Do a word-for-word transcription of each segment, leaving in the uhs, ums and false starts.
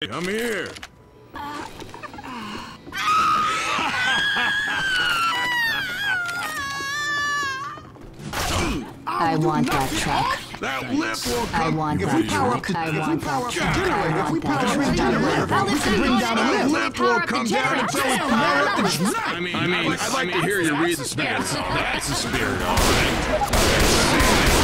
Come here. I want that truck. That lift will I come. want If that we power up truck. the, I if we want power that up the truck. I generator, if we want power that up the truck. generator, we can bring down the That lift. lift will come down until we power up the truck. I mean, I mean, I'd like to hear you read the spirit. That's the spirit, all right.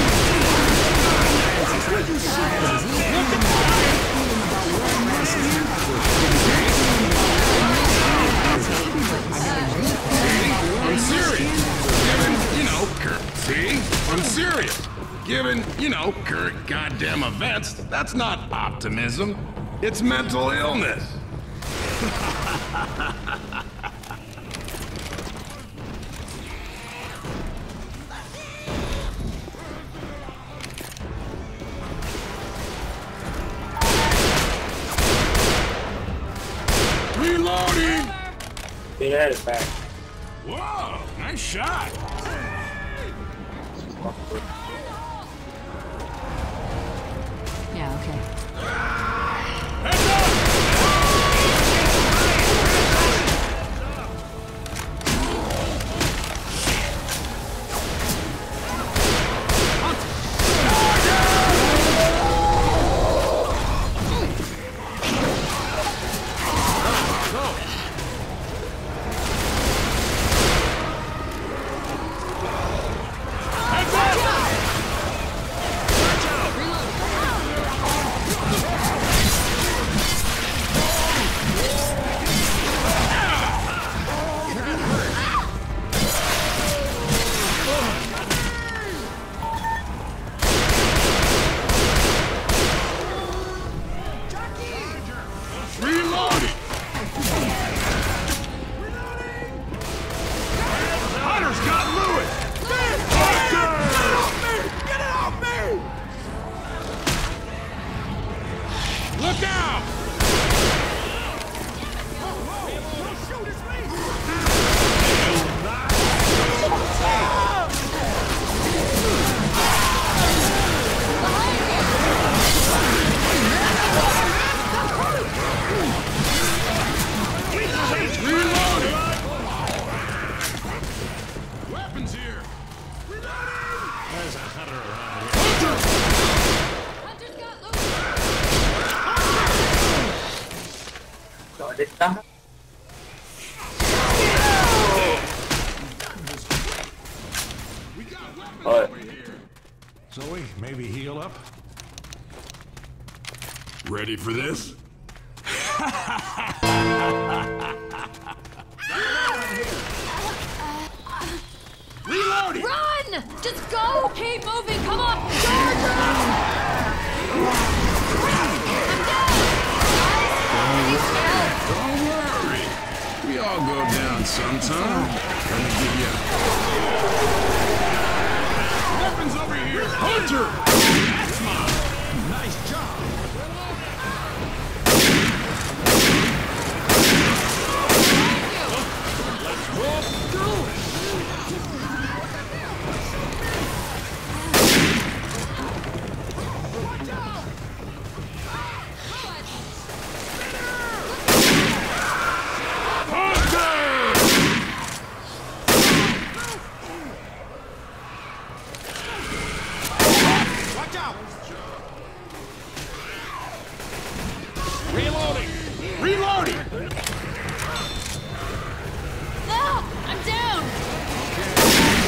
I'm serious. Given, you know, current. See? I'm serious. Given, you know, current goddamn events, that's not optimism. It's mental illness. Reloading! They had it back. Whoa, nice shot. Yeah, okay. Heads up! Reloading! Hunter's got Lewis! Get it off me! Look out! Reloading! Weapons here! There's a hunter around here. ¿Dónde está? Joder. Zoe, maybe heal up? Ready for this? Reloading! Run! Just go! Keep moving! Come on! Charge! I'm dead! Don't worry. We all go down sometime. Let me give you weapons over here. Hunter! That's mine. Nice job. Reloading! Reloading! No! I'm down!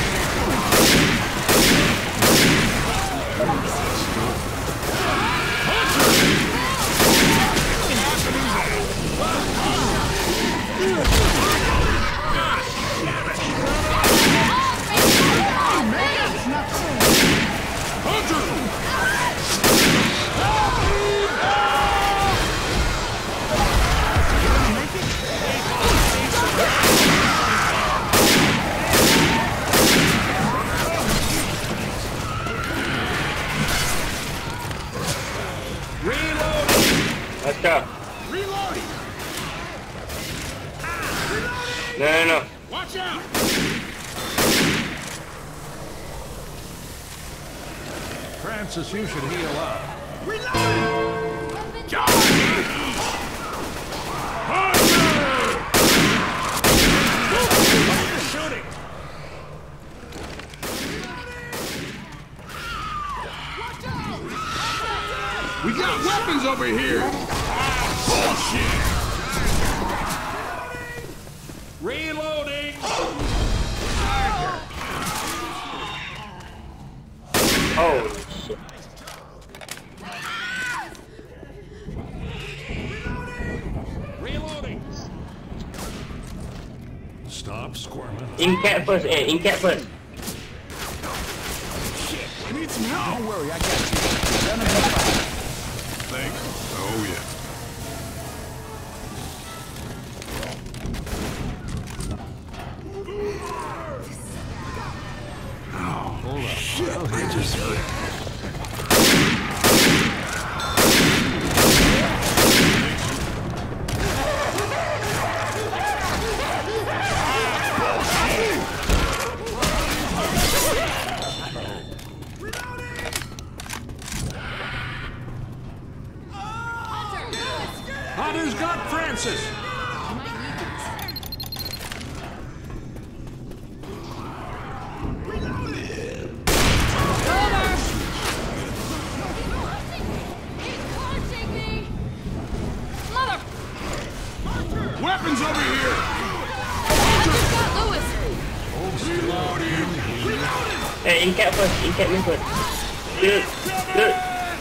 Let's go. Reloading! No, no, no. Watch out! Francis, you should heal up. Reloading! Charge! Stop squirming. In cat first, eh? In cat first. I need some help. Don't worry, I got you. You're gonna be fine. Thanks. Oh, yeah. Hold up. I'll hit you straight. Hunter's got Francis. Weapons over here! Reloading! Eh, in cat first. In cat me first. Good. Good.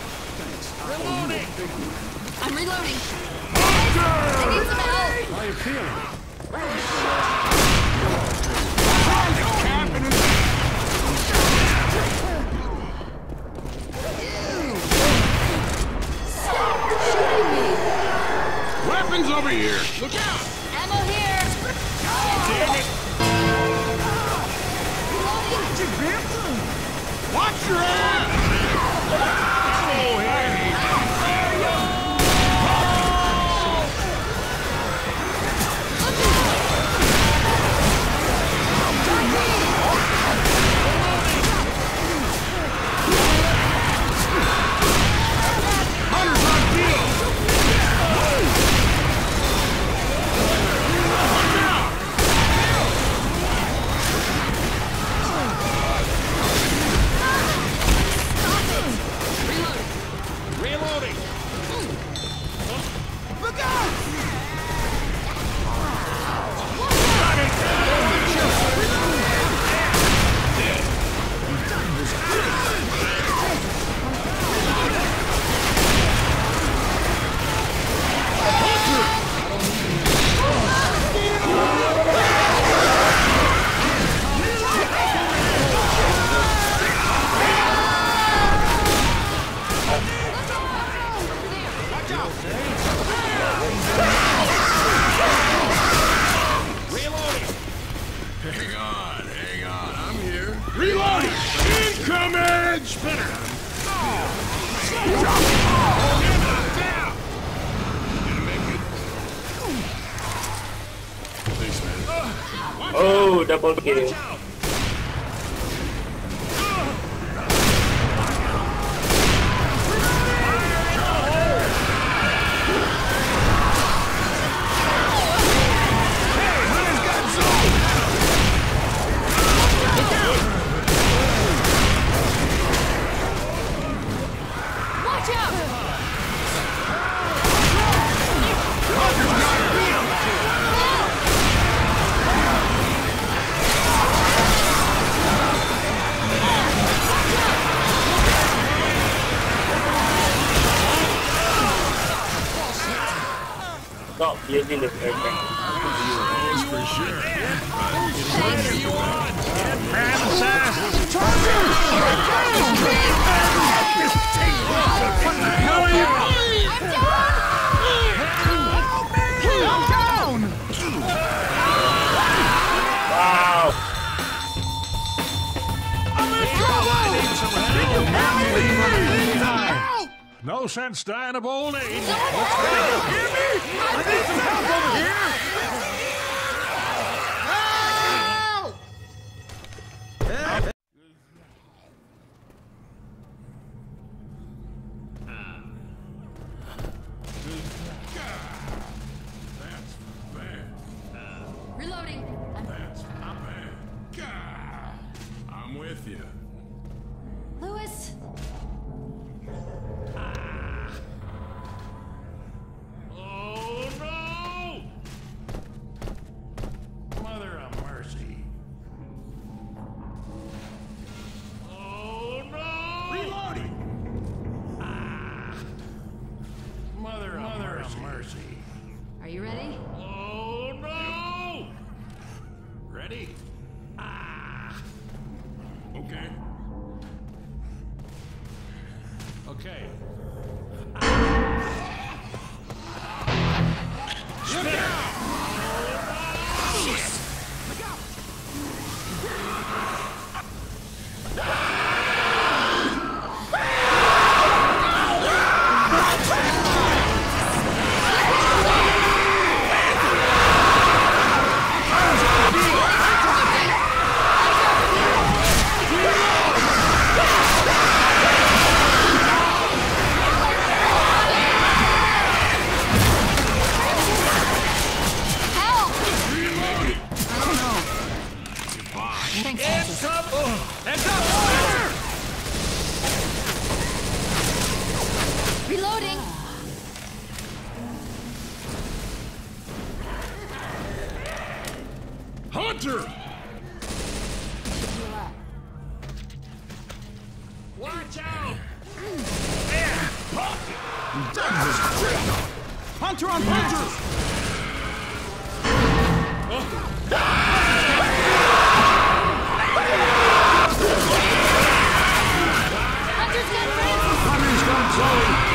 I'm reloading. I need some help. How you feeling? Weapons over here! Look out! Ammo here. Watch your ass! Hunter's on field! Look out! Reloading. Look out! Hang on, hang on, I'm here. Reloading! Incoming! Spinner! Thanks, man. Oh, double kill. Watch out. Stop using the aircraft. That's for sure. What the hell are you? I'm down. Wow. No sense dying of old age. I need some help over here. That's bad. Reloading. I'm That's bad. God, I'm with you. Lewis. Oh no! Mother of mercy. Oh no! Reloading! Mother of Mother mercy. Are you ready? Oh no! Ready? Okay. Okay. Look out! Help! Thanks, Hands Francis. up! Hands up! Fire! Reloading! Hunter! Watch out! Hunter on Francis! Hunter's got Francis! Hunter's got Zoe!